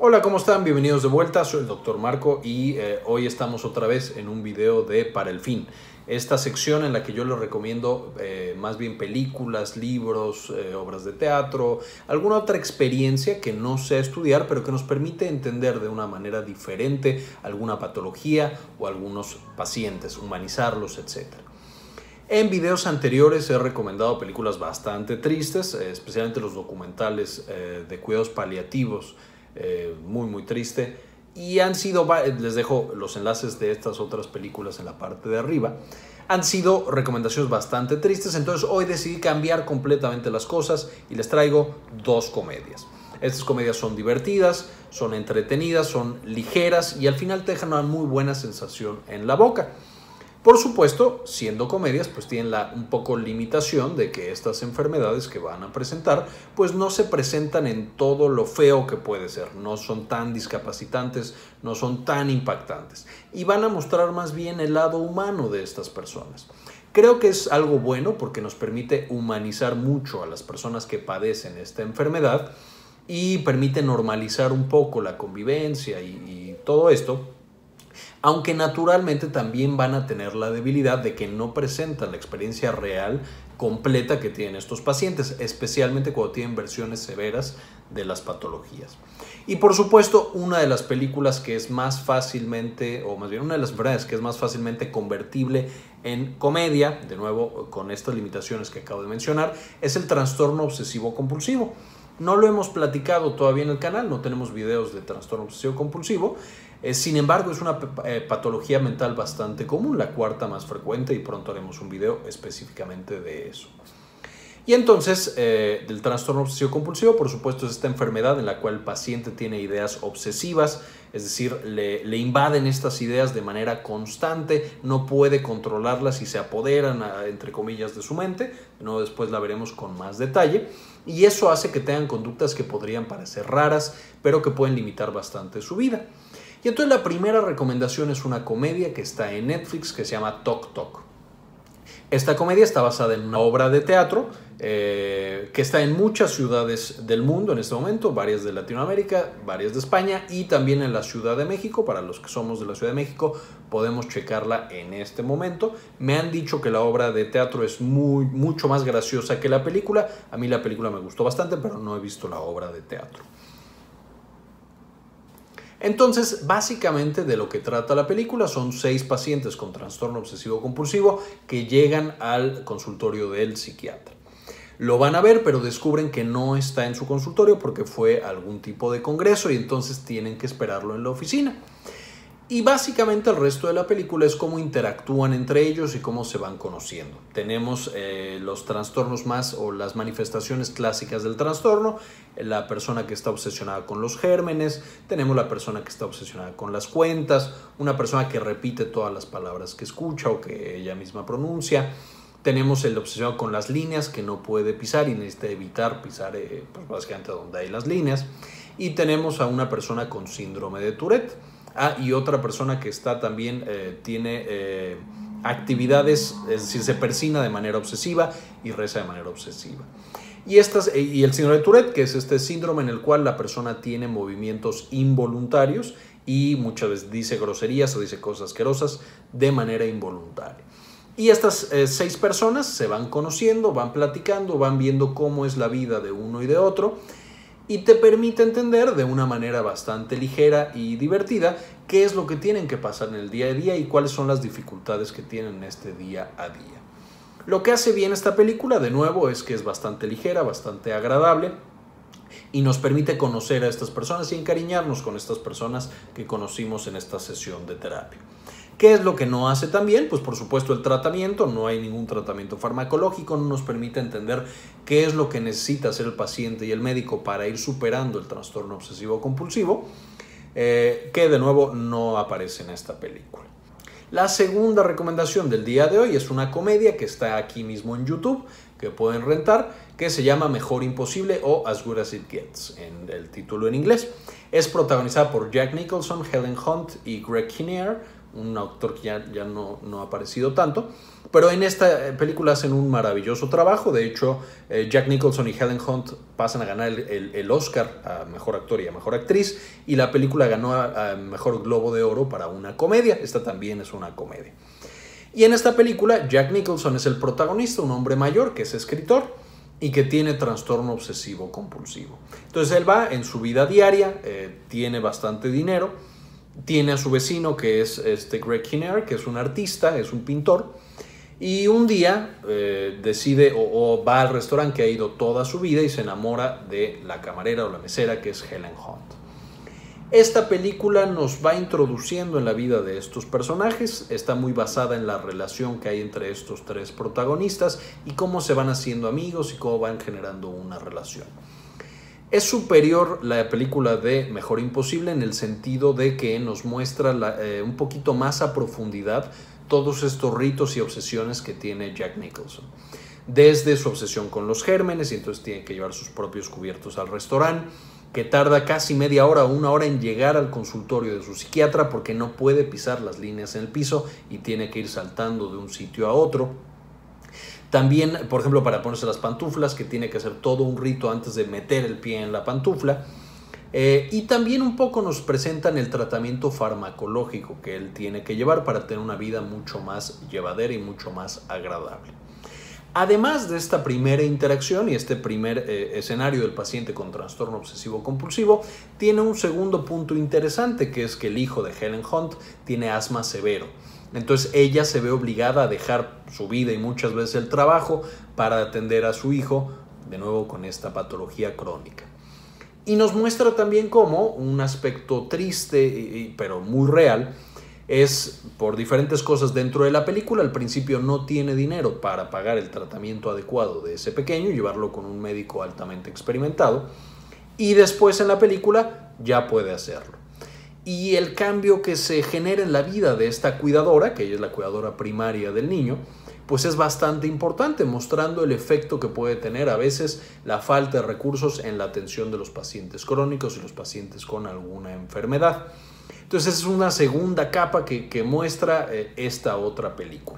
Hola, ¿cómo están? Bienvenidos de vuelta, soy el Dr. Marco y hoy estamos otra vez en un video de Para el Fin. Esta sección en la que yo les recomiendo más bien películas, libros, obras de teatro, alguna otra experiencia que no sea estudiar, pero que nos permite entender de una manera diferente alguna patología o algunos pacientes, humanizarlos, etc. En videos anteriores he recomendado películas bastante tristes, especialmente los documentales de cuidados paliativos, muy triste, y han sido, les dejo los enlaces de estas otras películas en la parte de arriba, han sido recomendaciones bastante tristes. Entonces hoy decidí cambiar completamente las cosas y les traigo dos comedias. Estas comedias son divertidas, son entretenidas, son ligeras y al final te dejan una muy buena sensación en la boca. Por supuesto, siendo comedias, pues tienen un poco limitación de que estas enfermedades que van a presentar, pues no se presentan en todo lo feo que puede ser. No son tan discapacitantes, no son tan impactantes. Y van a mostrar más bien el lado humano de estas personas. Creo que es algo bueno porque nos permite humanizar mucho a las personas que padecen esta enfermedad y permite normalizar un poco la convivencia y todo esto. Aunque naturalmente también van a tener la debilidad de que no presentan la experiencia real completa que tienen estos pacientes, especialmente cuando tienen versiones severas de las patologías. Y por supuesto, una de las películas que es más fácilmente, o más bien una de las verdades que es más fácilmente convertible en comedia, de nuevo con estas limitaciones que acabo de mencionar, es el trastorno obsesivo compulsivo. No lo hemos platicado todavía en el canal, no tenemos videos de trastorno obsesivo compulsivo. Sin embargo, es una patología mental bastante común, la cuarta más frecuente, y pronto haremos un video específicamente de eso. Y entonces, del trastorno obsesivo compulsivo, por supuesto, es esta enfermedad en la cual el paciente tiene ideas obsesivas, es decir, le invaden estas ideas de manera constante, no puede controlarlas y se apoderan, entre comillas, de su mente. No, después la veremos con más detalle. Y eso hace que tengan conductas que podrían parecer raras, pero que pueden limitar bastante su vida. Y entonces la primera recomendación es una comedia que está en Netflix que se llama Toc Toc. Esta comedia está basada en una obra de teatro que está en muchas ciudades del mundo en este momento, varias de Latinoamérica, varias de España y también en la Ciudad de México. Para los que somos de la Ciudad de México podemos checarla en este momento. Me han dicho que la obra de teatro es mucho más graciosa que la película. A mí la película me gustó bastante, pero no he visto la obra de teatro. Entonces, básicamente de lo que trata la película son 6 pacientes con trastorno obsesivo compulsivo que llegan al consultorio del psiquiatra. Lo van a ver, pero descubren que no está en su consultorio porque fue a algún tipo de congreso y entonces tienen que esperarlo en la oficina. Y básicamente el resto de la película es cómo interactúan entre ellos y cómo se van conociendo. Tenemos los trastornos más o las manifestaciones clásicas del trastorno, la persona que está obsesionada con los gérmenes, tenemos la persona que está obsesionada con las cuentas, una persona que repite todas las palabras que escucha o que ella misma pronuncia. Tenemos el obsesionado con las líneas que no puede pisar y necesita evitar pisar pues básicamente donde hay las líneas. Y tenemos a una persona con síndrome de Tourette. Y otra persona que está también tiene actividades, es decir, se persina de manera obsesiva y reza de manera obsesiva. Y el síndrome de Tourette, que es este síndrome en el cual la persona tiene movimientos involuntarios y muchas veces dice groserías o dice cosas asquerosas de manera involuntaria. Y estas 6 personas se van conociendo, van platicando, van viendo cómo es la vida de uno y de otro. Y te permite entender de una manera bastante ligera y divertida qué es lo que tienen que pasar en el día a día y cuáles son las dificultades que tienen en este día a día. Lo que hace bien esta película, de nuevo, es que es bastante ligera, bastante agradable y nos permite conocer a estas personas y encariñarnos con estas personas que conocimos en esta sesión de terapia. ¿Qué es lo que no hace tan bien? Pues por supuesto el tratamiento, no hay ningún tratamiento farmacológico, no nos permite entender qué es lo que necesita hacer el paciente y el médico para ir superando el trastorno obsesivo compulsivo, que de nuevo no aparece en esta película. La segunda recomendación del día de hoy es una comedia que está aquí mismo en YouTube, que pueden rentar, que se llama Mejor Imposible o As Good As It Gets, en el título en inglés. Es protagonizada por Jack Nicholson, Helen Hunt y Greg Kinnear, un actor que ya no ha aparecido tanto, Pero en esta película hacen un maravilloso trabajo. De hecho, Jack Nicholson y Helen Hunt pasan a ganar el Oscar a Mejor Actor y a Mejor Actriz, y la película ganó a Mejor Globo de Oro para una comedia. Esta también es una comedia. Y en esta película, Jack Nicholson es el protagonista, un hombre mayor que es escritor y que tiene trastorno obsesivo compulsivo. Entonces él va en su vida diaria, tiene bastante dinero, tiene a su vecino que es Greg Kinnear, que es un artista, es un pintor, y un día decide o va al restaurante que ha ido toda su vida y se enamora de la camarera o la mesera, que es Helen Hunt. Esta película nos va introduciendo en la vida de estos personajes, está muy basada en la relación que hay entre estos tres protagonistas y cómo se van haciendo amigos y cómo van generando una relación. Es superior la película de Mejor Imposible en el sentido de que nos muestra un poquito más a profundidad todos estos ritos y obsesiones que tiene Jack Nicholson. Desde su obsesión con los gérmenes, y entonces tiene que llevar sus propios cubiertos al restaurante, que tarda casi media hora o una hora en llegar al consultorio de su psiquiatra porque no puede pisar las líneas en el piso y tiene que ir saltando de un sitio a otro. También, por ejemplo, para ponerse las pantuflas, que tiene que hacer todo un rito antes de meter el pie en la pantufla. Y también un poco nos presentan el tratamiento farmacológico que él tiene que llevar para tener una vida mucho más llevadera y mucho más agradable. Además de esta primera interacción y este primer escenario del paciente con trastorno obsesivo compulsivo, tiene un segundo punto interesante, que es que el hijo de Helen Hunt tiene asma severo. Entonces ella se ve obligada a dejar su vida y muchas veces el trabajo para atender a su hijo, de nuevo con esta patología crónica. Y nos muestra también cómo un aspecto triste, pero muy real, es por diferentes cosas dentro de la película. Al principio no tiene dinero para pagar el tratamiento adecuado de ese pequeño y llevarlo con un médico altamente experimentado, y después en la película ya puede hacerlo. Y el cambio que se genera en la vida de esta cuidadora, que ella es la cuidadora primaria del niño, pues es bastante importante, mostrando el efecto que puede tener a veces la falta de recursos en la atención de los pacientes crónicos y los pacientes con alguna enfermedad. Entonces es una segunda capa que muestra esta otra película.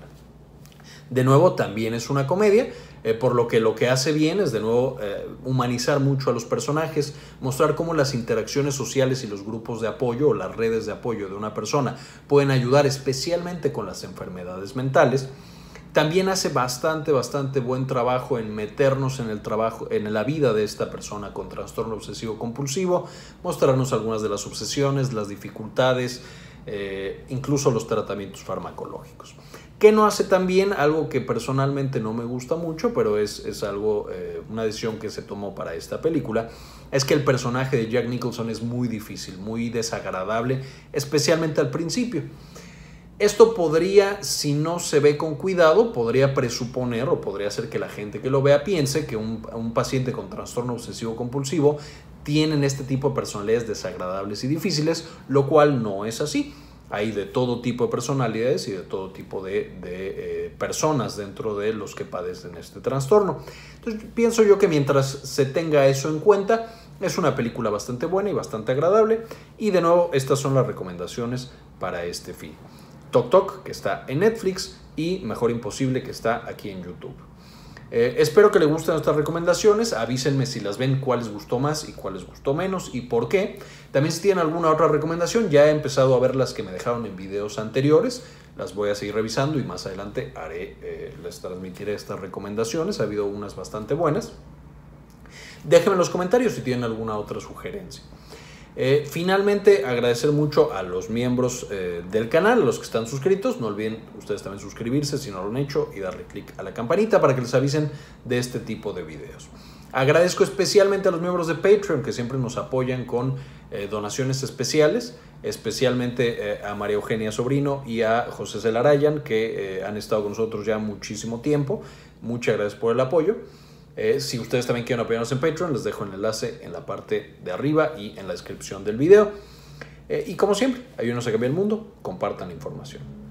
De nuevo, también es una comedia, por lo que hace bien es de nuevo humanizar mucho a los personajes, mostrar cómo las interacciones sociales y los grupos de apoyo o las redes de apoyo de una persona pueden ayudar especialmente con las enfermedades mentales. También hace bastante buen trabajo en meternos en la vida de esta persona con trastorno obsesivo compulsivo, mostrarnos algunas de las obsesiones, las dificultades, incluso los tratamientos farmacológicos. ¿Qué no hace también? Algo que personalmente no me gusta mucho, pero es algo, una decisión que se tomó para esta película, es que el personaje de Jack Nicholson es muy difícil, muy desagradable, especialmente al principio. Esto podría, si no se ve con cuidado, podría presuponer o podría hacer que la gente que lo vea piense que un paciente con trastorno obsesivo compulsivo tienen este tipo de personalidades desagradables y difíciles, lo cual no es así. Hay de todo tipo de personalidades y de todo tipo de personas dentro de los que padecen este trastorno. Entonces pienso yo que mientras se tenga eso en cuenta, es una película bastante buena y bastante agradable. Y de nuevo, estas son las recomendaciones para este fin. Toc Toc, que está en Netflix, y Mejor Imposible, que está aquí en YouTube. Espero que les gusten estas recomendaciones. Avísenme si las ven, cuál les gustó más y cuál les gustó menos y por qué. También si tienen alguna otra recomendación, ya he empezado a ver las que me dejaron en videos anteriores. Las voy a seguir revisando y más adelante les transmitiré estas recomendaciones. Ha habido unas bastante buenas. Déjenme en los comentarios si tienen alguna otra sugerencia. Finalmente, agradecer mucho a los miembros del canal, a los que están suscritos. No olviden ustedes también suscribirse si no lo han hecho y darle clic a la campanita para que les avisen de este tipo de videos. Agradezco especialmente a los miembros de Patreon que siempre nos apoyan con donaciones especiales, especialmente a María Eugenia Sobrino y a José Celarayan, que han estado con nosotros ya muchísimo tiempo. Muchas gracias por el apoyo. Si ustedes también quieren apoyarnos en Patreon, les dejo el enlace en la parte de arriba y en la descripción del video. Y como siempre, ayúdenos a cambiar el mundo, compartan la información.